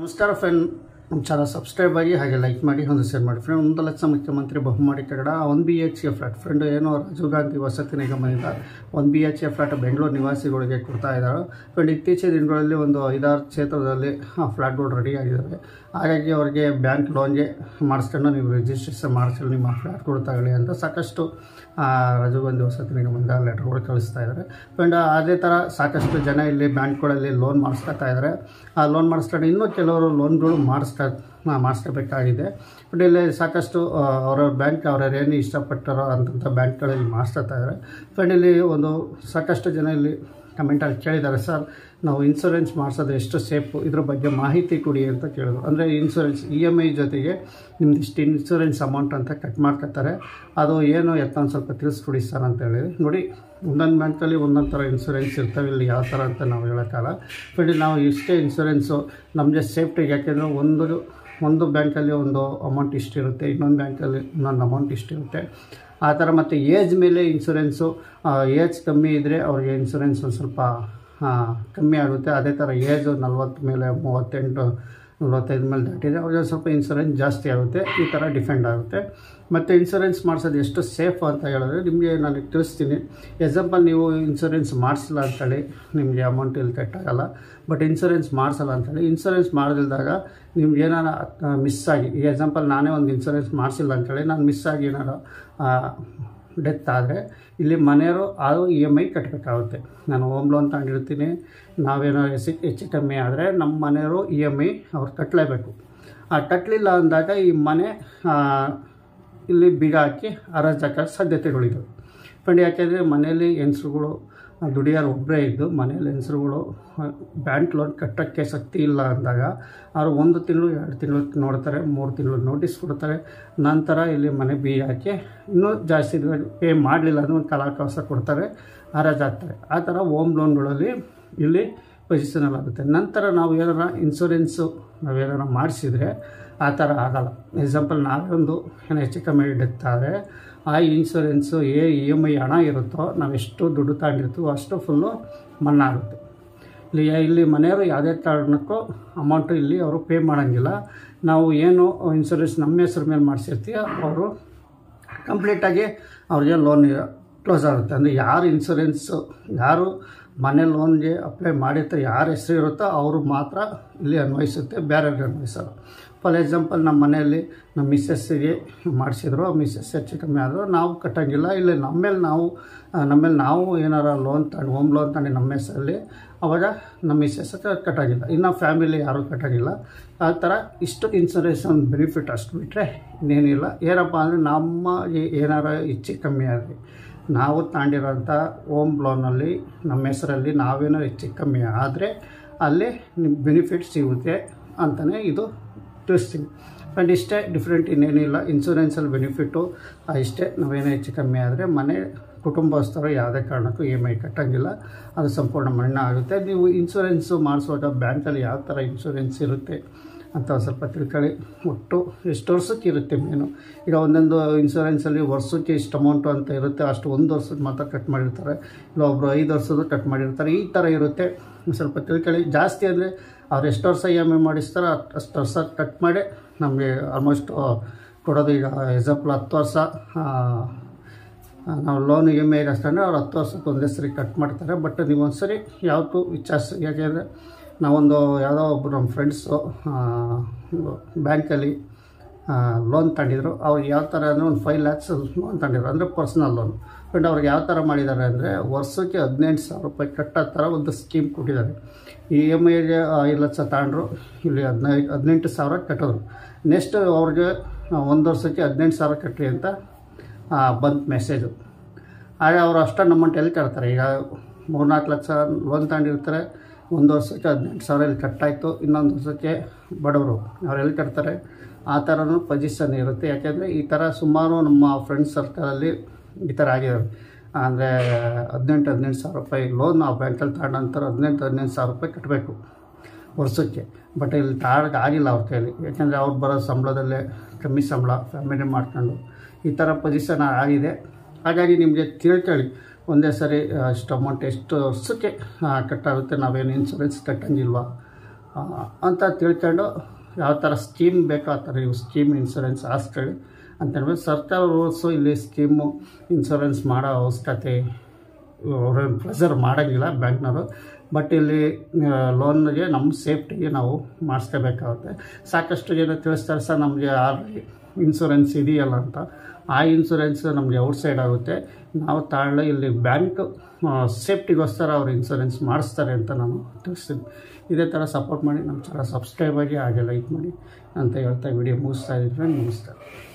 ನಮಸ್ಕಾರ ಫ್ರೆಂಡ್, ನಮ್ಮ channel subscribe ಆಗಿ ಹಾಗೆ ಲೈಕ್ ಮಾಡಿ ಒಂದು ಶೇರ್ ಮಾಡಿ ಫ್ರೆಂಡ್. 1 ಲಕ್ಷ ಮುಖ್ಯಮಂತ್ರಿ ಬಹುಮಾಡಿ ಕನ್ನಡ 1 BHK ಫ್ಲಾಟ್ ಫ್ರೆಂಡ್ ಏನೋ ರಾಜೀವ್ ಗಾಂಧಿ ವಸತಿ ನಿಗಮದಿಂದ 1 BHK ಫ್ಲಾಟ್ ಬೆಂಗಳೂರು ನಿವಾಸಿಗಳಿಗೆ ಕೊಡ್ತಾ ಇದ್ದಾರೆ ಫ್ರೆಂಡ್. ಇತ್ತೀಚಿನ ದಿನಗಳಲ್ಲಿ ಒಂದು 5-6 ಕ್ಷೇತ್ರದಲ್ಲಿ ಫ್ಲಾಟ್ಗಳು ರೆಡಿ ಆಗಿದ್ದಾವೆ. ಹಾಗಾಗಿ ಅವರಿಗೆ ಬ್ಯಾಂಕ್ ಲೋನ್ಗೆ ಮಾಡಿಸ್ಕೊಂಡು ನೀವು ರಿಜಿಸ್ಟ್ರೇಷನ್ ಮಾಡಿಸ್ಕೊಂಡು ನಿಮ್ಮ ಫ್ಲಾಟ್ಗಳು ತಗೊಳ್ಳಿ ಅಂತ ಸಾಕಷ್ಟು ರಾಜೀವ್ ಗಾಂಧಿ ವಸತಿ ನಿಗಮದಿಂದ ಲೆಟರ್ಗಳು ಕಳಿಸ್ತಾ ಇದ್ದಾರೆ ಫ್ರೆಂಡ್. ಅದೇ ಥರ ಸಾಕಷ್ಟು ಜನ ಇಲ್ಲಿ ಬ್ಯಾಂಕ್ಗಳಲ್ಲಿ ಲೋನ್ ಮಾಡಿಸ್ಕೊತಾ ಇದ್ದಾರೆ. ಆ ಲೋನ್ ಮಾಡಿಸ್ಕೊಂಡು ಇನ್ನೂ ಕೆಲವರು ಲೋನ್ಗಳು ಮಾಡಿಸ್ಕೋಬೇಕಾಗಿದೆ ಬಟ್ ಇಲ್ಲಿ ಸಾಕಷ್ಟು ಅವರ ಬ್ಯಾಂಕ್ ಅವರೇನು ಇಷ್ಟಪಟ್ಟರೋ ಅಂತಂಥ ಬ್ಯಾಂಕ್ಗಳಲ್ಲಿ ಮಾಡಿಸ್ತಾ ಇದ್ದಾರೆ ಫ್ರೆಂಡ್. ಇಲ್ಲಿ ಒಂದು ಸಾಕಷ್ಟು ಜನ ಇಲ್ಲಿ ಕಮೆಂಟಲ್ಲಿ ಕೇಳಿದ್ದಾರೆ, ಸರ್ ನಾವು ಇನ್ಶೂರೆನ್ಸ್ ಮಾಡಿಸೋದು ಎಷ್ಟು ಸೇಫು, ಇದ್ರ ಬಗ್ಗೆ ಮಾಹಿತಿ ಕೊಡಿ ಅಂತ ಕೇಳಿದ್ರು. ಅಂದರೆ ಇನ್ಶೂರೆನ್ಸ್ EMI ಜೊತೆಗೆ ನಿಮ್ದು ಇಷ್ಟು ಇನ್ಶೂರೆನ್ಸ್ ಅಮೌಂಟ್ ಅಂತ ಕಟ್ ಮಾಡ್ಕೊತಾರೆ, ಅದು ಏನು ಎತ್ತ ಸ್ವಲ್ಪ ತಿಳಿಸ್ಕೊಡಿ ಸರ್ ಅಂತ ಹೇಳಿ. ನೋಡಿ, ಒಂದೊಂದು ಬ್ಯಾಂಕಲ್ಲಿ ಒಂದೊಂದು ಥರ ಇನ್ಶೂರೆನ್ಸ್ ಇರ್ತವೆ, ಇಲ್ಲಿ ಯಾವ ಥರ ಅಂತ ನಾವು ಹೇಳೋಕ್ಕಲ್ಲ ಬಟ್ ನಾವು ಇಷ್ಟೇ ಇನ್ಶೂರೆನ್ಸು ನಮಗೆ ಸೇಫ್ಟಿಗೆ. ಯಾಕೆಂದರೆ ಒಂದು ಬ್ಯಾಂಕಲ್ಲಿ ಒಂದು ಅಮೌಂಟ್ ಇಷ್ಟಿರುತ್ತೆ, ಇನ್ನೊಂದು ಬ್ಯಾಂಕಲ್ಲಿ ಇನ್ನೊಂದು ಅಮೌಂಟ್ ಇಷ್ಟಿರುತ್ತೆ. ಆ ಥರ ಮತ್ತು ಏಜ್ ಮೇಲೆ ಇನ್ಶೂರೆನ್ಸು, ಏಜ್ ಕಮ್ಮಿ ಇದ್ದರೆ ಅವ್ರಿಗೆ ಇನ್ಶೂರೆನ್ಸ್ ಒಂದು ಸ್ವಲ್ಪ ಕಮ್ಮಿ ಆಗುತ್ತೆ. ಅದೇ ಥರ ಏಜು 40 ಮೇಲೆ 38 45 ಮೇಲೆ ದಾಟಿದೆ ಅವ್ರಿಗೆ ಸ್ವಲ್ಪ ಇನ್ಶೂರೆನ್ಸ್ ಜಾಸ್ತಿ ಆಗುತ್ತೆ. ಈ ಥರ ಡಿಫೆಂಡ್ ಆಗುತ್ತೆ. ಮತ್ತು ಇನ್ಶೂರೆನ್ಸ್ ಮಾಡಿಸೋದು ಎಷ್ಟು ಸೇಫ್ ಅಂತ ಹೇಳಿದ್ರೆ ನಿಮಗೆ ನಾನು ತಿಳಿಸ್ತೀನಿ. ಎಕ್ಸಾಂಪಲ್, ನೀವು ಇನ್ಶೂರೆನ್ಸ್ ಮಾಡಿಸಿಲ್ಲ ಅಂಥೇಳಿ ನಿಮಗೆ ಅಮೌಂಟ್ ಇಲ್ಲಿ ಕಟ್ಟಾಗಲ್ಲ. ಬಟ್ ಇನ್ಶೂರೆನ್ಸ್ ಮಾಡಿಸಲ್ಲ ಅಂಥೇಳಿ ಇನ್ಶೂರೆನ್ಸ್ ಮಾಡದಿಲ್ದಾಗ ನಿಮ್ಗೆ ಏನಾರ ಮಿಸ್ ಆಗಿ, ಈಗ ಎಕ್ಸಾಂಪಲ್ ನಾನೇ ಒಂದು ಇನ್ಶೂರೆನ್ಸ್ ಮಾಡಿಸಿಲ್ಲ ಅಂಥೇಳಿ ನಾನು ಮಿಸ್ ಆಗಿ ಏನಾರು ಡೆತ್ ಆದರೆ ಇಲ್ಲಿ ಮನೆಯವರು ಅದು EMI ಕಟ್ಟಬೇಕಾಗುತ್ತೆ. ನಾನು ಹೋಮ್ ಲೋನ್ ತಗೊಂಡಿರ್ತೀನಿ, ನಾವೇನೋ ಹೆಚ್ಚು ಕಮ್ಮಿ ಆದರೆ ನಮ್ಮ ಮನೆಯವರು EMI ಅವ್ರು ಕಟ್ಟಲೇಬೇಕು. ಕಟ್ಟಲಿಲ್ಲ ಅಂದಾಗ ಈ ಮನೆ ಇಲ್ಲಿ ಬೀಗ ಹಾಕಿ ಹರಾಜಾಕ ಸಾಧ್ಯತೆಗಳಿದ್ದಾವೆ ಫ್ರೆಂಡ್. ಯಾಕೆಂದರೆ ಮನೆಯಲ್ಲಿ ಹೆಂಗಸ್ರುಗಳು ದುಡಿಯೋರು ಒಬ್ಬರೇ ಇದ್ದು ಮನೆಯಲ್ಲಿ ಹೆಂಗಸ್ರುಗಳು ಬ್ಯಾಂಕ್ ಲೋನ್ ಕಟ್ಟೋಕ್ಕೆ ಶಕ್ತಿ ಇಲ್ಲ ಅಂದಾಗ ಅವರು 1 ತಿಂಗಳು 2 ತಿಂಗಳು ನೋಡ್ತಾರೆ, 3 ತಿಂಗಳು ನೋಟಿಸ್ ಕೊಡ್ತಾರೆ. ನಂತರ ಇಲ್ಲಿ ಮನೆ ಬೀಗ ಹಾಕಿ ಇನ್ನೂ ಜಾಸ್ತಿ ಪೇ ಮಾಡಲಿಲ್ಲ ಅಂದರೆ ಒಂದು ಕಾಲಾವಕಾಶ ಕೊಡ್ತಾರೆ, ಹರಾಜಾಗ್ತಾರೆ. ಆ ಥರ ಹೋಮ್ ಲೋನ್ಗಳಲ್ಲಿ ಇಲ್ಲಿ ಪೊಸಿಷನಲ್ಲಿ ಆಗುತ್ತೆ. ನಂತರ ನಾವು ಏನಾರ ಇನ್ಶೂರೆನ್ಸು ನಾವೇನಾರ ಮಾಡಿಸಿದರೆ ಆ ಥರ ಆಗೋಲ್ಲ. ಎಕ್ಸಾಂಪಲ್, ನಾವೇ ಒಂದು ಏನೋ ಹೆಚ್ಚು ಕಮ್ಮಿ ಡೆತ್ ಆದರೆ ಆ ಇನ್ಶೂರೆನ್ಸು EMI ಹಣ ಇರುತ್ತೋ ನಾವು ಎಷ್ಟು ದುಡ್ಡು ತಗೊಂಡಿರ್ತೀವೋ ಅಷ್ಟು ಫುಲ್ಲು ಮನ್ನಾ ಆಗುತ್ತೆ. ಇಲ್ಲಿ ಮನೆಯವರು ಯಾವುದೇ ಕಾರಣಕ್ಕೂ ಅಮೌಂಟು ಇಲ್ಲಿ ಅವರು ಪೇ ಮಾಡೋಂಗಿಲ್ಲ. ನಾವು ಏನು ಇನ್ಶೂರೆನ್ಸ್ ನಮ್ಮ ಹೆಸ್ರ ಮೇಲೆ ಮಾಡಿಸಿರ್ತೀವೋ ಅವರು ಕಂಪ್ಲೀಟಾಗಿ ಅವ್ರಿಗೆ ಲೋನ್ ಕ್ಲೋಸ್ ಆಗುತ್ತೆ. ಅಂದರೆ ಯಾರು ಇನ್ಶೂರೆನ್ಸು ಯಾರು ಮನೆ ಲೋನ್ಗೆ ಅಪ್ಲೈ ಮಾಡಿರ್ತಾರೆ, ಯಾರ ಹೆಸರು ಇರುತ್ತೋ ಅವರು ಮಾತ್ರ ಇಲ್ಲಿ ಅನ್ವಯಿಸುತ್ತೆ, ಬೇರೆಯವ್ರಿಗೆ ಅನ್ವಯಿಸೋಲ್ಲ. ಫಾರ್ ಎಕ್ಸಾಂಪಲ್, ನಮ್ಮ ಮನೆಯಲ್ಲಿ ನಮ್ಮ ಮಿಸ್ಸಸ್ಸಿಗೆ ಮಾಡಿಸಿದ್ರು, ಮಿಸ್ಸಸ್ ಹೆಚ್ಚು ಕಮ್ಮಿ ಆದರೂ ನಾವು ಕಟ್ಟೋಂಗಿಲ್ಲ. ಇಲ್ಲಿ ನಮ್ಮೇಲೆ ನಾವು ಏನಾರ ಲೋನ್ ತಗೊಂಡು ಹೋಮ್ ಲೋನ್ ತಗೊಂಡು ನಮ್ಮ ಹೆಸರಲ್ಲಿ ಅವಾಗ ನಮ್ಮ ಮಿಸ್ಸಸ್ ಕಟ್ಟೋಂಗಿಲ್ಲ, ಇನ್ನು ಫ್ಯಾಮಿಲಿ ಯಾರೂ ಕಟ್ಟೋಂಗಿಲ್ಲ. ಆ ಥರ ಇಷ್ಟು ಇನ್ಶೂರೆನ್ಸ್ ಒಂದು ಬೆನಿಫಿಟ್ ಅಷ್ಟು ಬಿಟ್ಟರೆ ಇನ್ನೇನಿಲ್ಲ. ಏನಪ್ಪ ಅಂದರೆ ನಮಗೆ ಏನಾರ ಹೆಚ್ಚು ಕಮ್ಮಿ ಆದರೆ ನಾವು ತಗೊಂಡಿರೋಂಥ ಹೋಮ್ ಲೋನಲ್ಲಿ ನಮ್ಮ ಹೆಸರಲ್ಲಿ ನಾವೇನೋ ಹೆಚ್ಚು ಕಮ್ಮಿ ಆದರೆ ಅಲ್ಲಿ ನಿಮ್ಗೆ ಬೆನಿಫಿಟ್ ಸಿಗುತ್ತೆ ಅಂತಲೇ ಇದು ತಿಳಿಸ್ತೀನಿ ಫ್ರೆಂಡ್. ಇಷ್ಟೇ, ಡಿಫ್ರೆಂಟ್ ಇನ್ನೇನಿಲ್ಲ. ಇನ್ಶೂರೆನ್ಸಲ್ಲಿ ಬೆನಿಫಿಟ್ಟು ಇಷ್ಟೇ, ನಾವೇನೋ ಹೆಚ್ಚು ಕಮ್ಮಿ ಆದರೆ ಮನೆ ಕುಟುಂಬಸ್ಥರು ಯಾವುದೇ ಕಾರಣಕ್ಕೂ EMI ಕಟ್ಟೋಂಗಿಲ್ಲ, ಅದು ಸಂಪೂರ್ಣ ಮನ್ನಾ ಆಗುತ್ತೆ. ನೀವು ಇನ್ಶೂರೆನ್ಸು ಮಾಡಿಸುವಾಗ ಬ್ಯಾಂಕಲ್ಲಿ ಯಾವ ಥರ ಇನ್ಶೂರೆನ್ಸ್ ಇರುತ್ತೆ ಅಂತ ಸ್ವಲ್ಪ ತಿಳ್ಕೊಳ್ಳಿ. ಒಟ್ಟು ಎಷ್ಟು ವರ್ಷಕ್ಕೆ ಇರುತ್ತೆ ಮೇನು. ಈಗ ಒಂದೊಂದು ಇನ್ಶೂರೆನ್ಸಲ್ಲಿ ವರ್ಷಕ್ಕೆ ಇಷ್ಟು ಅಮೌಂಟು ಅಂತ ಇರುತ್ತೆ, ಅಷ್ಟು 1 ವರ್ಷದ ಮಾತ್ರ ಕಟ್ ಮಾಡಿರ್ತಾರೆ, ಇಲ್ಲ ಒಬ್ಬರು 5 ವರ್ಷದ್ದು ಕಟ್ ಮಾಡಿರ್ತಾರೆ. ಈ ಥರ ಇರುತ್ತೆ, ಸ್ವಲ್ಪ ತಿಳ್ಕೊಳ್ಳಿ. ಜಾಸ್ತಿ ಅಂದರೆ ಅವ್ರು ಎಷ್ಟು ವರ್ಷ EMI ಮಾಡಿಸ್ತಾರೋ ಅಷ್ಟು ವರ್ಷ ಕಟ್ ಮಾಡಿ ನಮಗೆ ಆಲ್ಮೋಸ್ಟ್ ಕೊಡೋದು. ಈಗ ಎಕ್ಸಾಂಪಲ್ 10 ವರ್ಷ ನಾವು ಲೋನ್ EMI ಅಷ್ಟಂದರೆ ಅವ್ರು 10 ವರ್ಷಕ್ಕೆ ಒಂದೇ ಸರಿ ಕಟ್ ಮಾಡ್ತಾರೆ. ಬಟ್ ನೀವು ಒಂದು ಸರಿ ಯಾವತ್ತೂ ವಿಚಾರಿಸಿ. ಯಾಕೆಂದರೆ ನಾವೊಂದು ಯಾವುದೋ ಒಬ್ಬರು ನಮ್ಮ ಫ್ರೆಂಡ್ಸು ಬ್ಯಾಂಕಲ್ಲಿ ಲೋನ್ ತಗೊಂಡಿದ್ರು. ಅವ್ರು ಯಾವ ಥರ ಅಂದರೆ ಒಂದು 5 lakhs ಲೋನ್ ತಗೊಂಡಿದ್ರು, ಅಂದರೆ ಪರ್ಸ್ನಲ್ ಲೋನ್. ಬಟ್ ಅವ್ರಿಗೆ ಯಾವ ಥರ ಮಾಡಿದ್ದಾರೆ ಅಂದರೆ ವರ್ಷಕ್ಕೆ 18,000 ರೂಪಾಯಿ ಕಟ್ಟೋ ಥರ ಒಂದು ಸ್ಕೀಮ್ ಕೊಟ್ಟಿದ್ದಾರೆ. EMIಗೆ 5 ಲಕ್ಷ ತಗೊಂಡ್ರು, ಇಲ್ಲಿ 18,000 ಕಟ್ಟಿದ್ರು. ನೆಕ್ಸ್ಟ್ ಅವ್ರಿಗೆ 1 ವರ್ಷಕ್ಕೆ 18,000 ಕಟ್ಟಿ ಅಂತ ಬಂತು ಮೆಸೇಜು. ಆಗ ಅವರು ಅಷ್ಟೊಂದು ಅಮೌಂಟ್ ಎಲ್ಲಿ ಕಟ್ತಾರೆ? ಈಗ 3-4 ಲಕ್ಷ ಲೋನ್ ತಗೊಂಡಿರ್ತಾರೆ, 1 ವರ್ಷಕ್ಕೆ 18,000 ಇಲ್ಲಿ ಕಟ್ಟಾಯಿತು, ಇನ್ನೊಂದು ವರ್ಷಕ್ಕೆ ಬಡವರು ಅವ್ರು ಎಲ್ಲಿ ಕಟ್ತಾರೆ? ಆ ಥರನೂ ಪೊಸಿಷನ್ ಇರುತ್ತೆ. ಯಾಕೆಂದರೆ ಈ ಥರ ಸುಮಾರು ನಮ್ಮ ಫ್ರೆಂಡ್ಸ್ ಸರ್ಕಲಲ್ಲಿ ಈ ಥರ ಆಗಿದ್ದಾರೆ. ಅಂದರೆ 18,000 ರೂಪಾಯಿ ಲೋನ್ ಆ ಬ್ಯಾಂಕಲ್ಲಿ ತಗೊಂಡ ನಂತರ 18,000 ರೂಪಾಯಿ ಕಟ್ಟಬೇಕು ವರ್ಷಕ್ಕೆ. ಬಟ್ ಇಲ್ಲಿ ಆಗಿಲ್ಲ ಅವ್ರ ಕೈಯಲ್ಲಿ. ಯಾಕೆಂದರೆ ಅವ್ರು ಬರೋ ಸಂಬಳದಲ್ಲೇ ಕಮ್ಮಿ ಸಂಬಳ ಫ್ಯಾಮಿಲಿ ಮಾಡ್ಕೊಂಡು ಈ ಥರ ಪೊಸಿಷನ್ ಆಗಿದೆ. ಹಾಗಾಗಿ ನಿಮಗೆ ತಿಳ್ಕೊಳ್ಳಿ, ಒಂದೇ ಸರಿ ಇಷ್ಟು ಅಮೌಂಟ್ ಎಷ್ಟು ವರ್ಷಕ್ಕೆ ಕಟ್ಟಾಗುತ್ತೆ, ನಾವೇನು ಇನ್ಶೂರೆನ್ಸ್ ಕಟ್ಟಂಗಿಲ್ವಾ ಅಂತ ತಿಳ್ಕೊಂಡು ಯಾವ ಥರ ಸ್ಕೀಮ್ ಬೇಕೋ ಆ ಥರ ನೀವು ಸ್ಕೀಮ್ ಇನ್ಶೂರೆನ್ಸ್ ಹಾಕ್ಸ್ಕೊಳ್ಳಿ ಅಂತ ಹೇಳ್ಬಿಟ್ಟು ಸರ್ಕಾರ ರೂಲ್ಸು ಇಲ್ಲಿ ಸ್ಕೀಮು ಇನ್ಶೂರೆನ್ಸ್ ಮಾಡೋ ಅವಶ್ಯಕತೆ ಅವ್ರೇನು ಪ್ರೆಸರ್ ಮಾಡೋಂಗಿಲ್ಲ ಬ್ಯಾಂಕ್ನವರು. ಬಟ್ ಇಲ್ಲಿ ಲೋನ್ಗೆ ನಮ್ಮ ಸೇಫ್ಟಿಗೆ ನಾವು ಮಾಡಿಸ್ಕೋಬೇಕಾಗುತ್ತೆ. ಸಾಕಷ್ಟು ಜನ ತಿಳಿಸ್ತಾರೆ ಸರ್ ನಮಗೆ ಆಲ್ರೆಡಿ ಇನ್ಶೂರೆನ್ಸ್ ಇದೆಯಲ್ಲ ಅಂತ. ಆ ಇನ್ಶೂರೆನ್ಸ್ ನಮಗೆ ಔಟ್ಸೈಡ್ ಆಗುತ್ತೆ, ನಾವು ತಾಳೆ ಇಲ್ಲಿ ಬ್ಯಾಂಕ್ ಸೇಫ್ಟಿಗೋಸ್ಕರ ಅವ್ರು ಇನ್ಶೂರೆನ್ಸ್ ಮಾಡಿಸ್ತಾರೆ ಅಂತ ನಾನು ತಿಳಿಸ್ತೀನಿ. ಇದೇ ಥರ ಸಪೋರ್ಟ್ ಮಾಡಿ, ನಮ್ಮ ಚಾನಲ್ ಸಬ್ಸ್ಕ್ರೈಬ್ ಆಗಿ ಹಾಗೆ ಲೈಕ್ ಮಾಡಿ ಅಂತ ಹೇಳ್ತಾ ವಿಡಿಯೋ ಮುಗಿಸ್ತಾ ಇದ್ದೀನಿ. ನಮಸ್ಕಾರ.